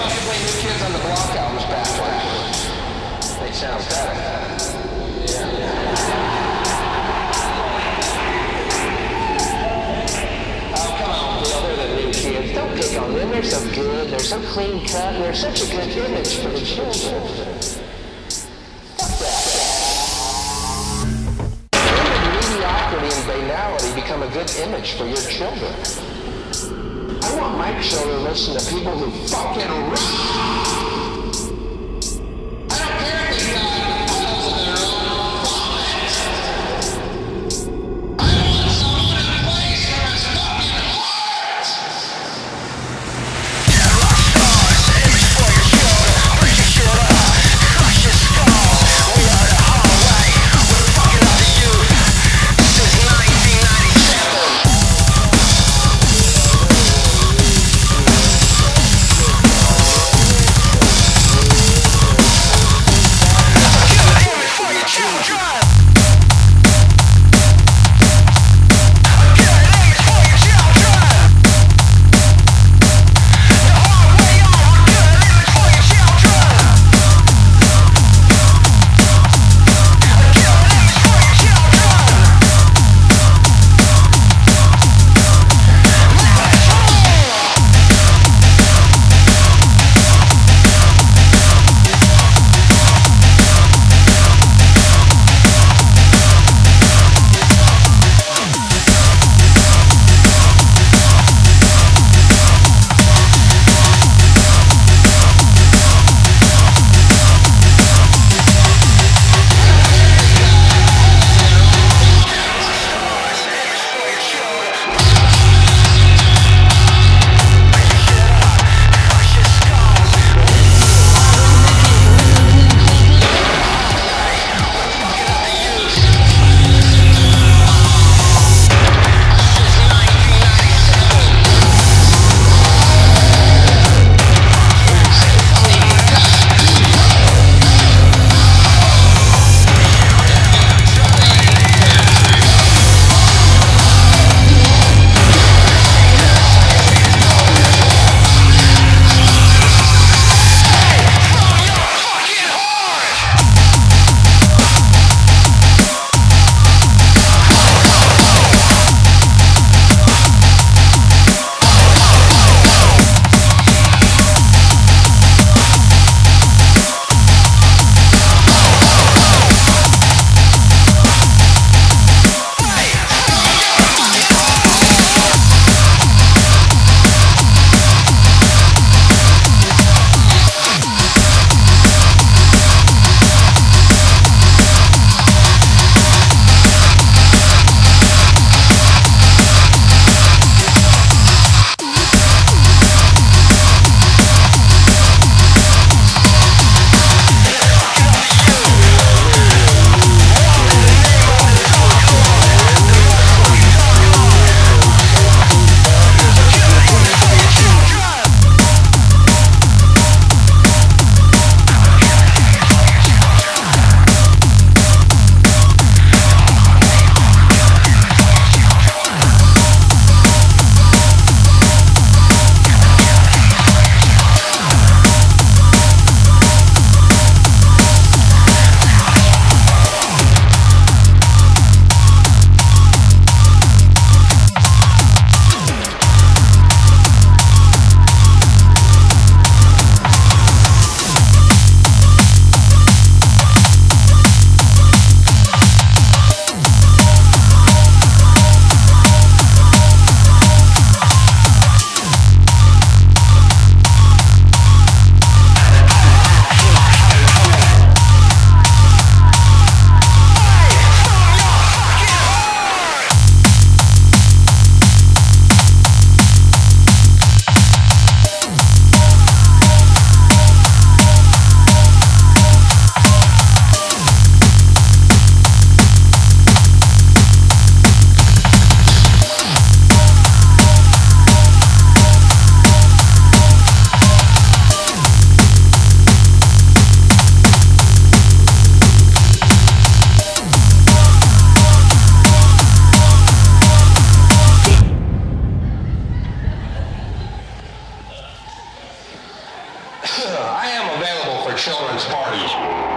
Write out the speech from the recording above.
Possibly New Kids on the Block album's back. They sound better. Yeah. Oh, come on, Bill. They're the New Kids. Don't pick on them. They're so good. They're so clean cut. And they're such a good image for the children. Mediocrity and banality become a good image for your children. I want my children to listen to people who fucking rock. I don't care if they got puddles in their own vomit. I want someone in place for his fucking heart. Yeah, rock stars, image for your shoulder. Break your shit up, crush your skull. We are the hallway, we're fucking up the youth. Since 1997. I am available for children's parties.